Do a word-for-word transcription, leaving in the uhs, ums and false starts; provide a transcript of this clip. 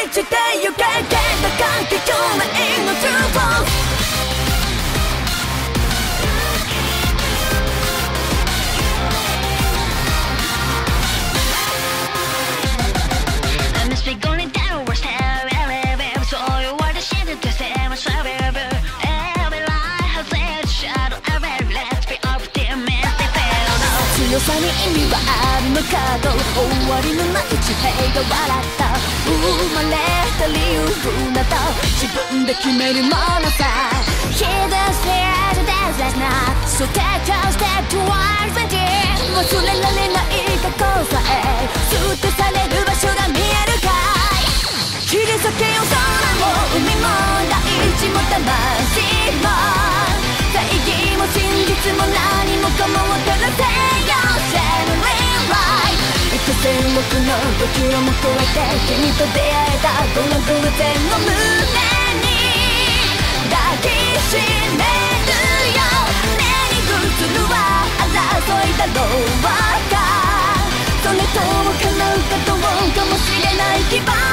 ちてゆけけた関係表面の True False Going down, we're still alive. So you want to share the same as I will. Every lie has a shadow. Every let's be up to me. 強さに意味はあるのかと終わりのない地平が笑った生まれた理由など自分で決めるものさ Hidden stairs that's not So take a step towards the dream 忘れられない過去さえ捨て去れる場所が見えるか切り裂けよ空も海も大地も魂も正義も真実も何もかも照らせよ Shining light 幾千億のごキロも超えて君と出会えたこの偶然を胸に抱きしめるよ目に映るは争いだろうかそれとも叶うかどうかもしれない希望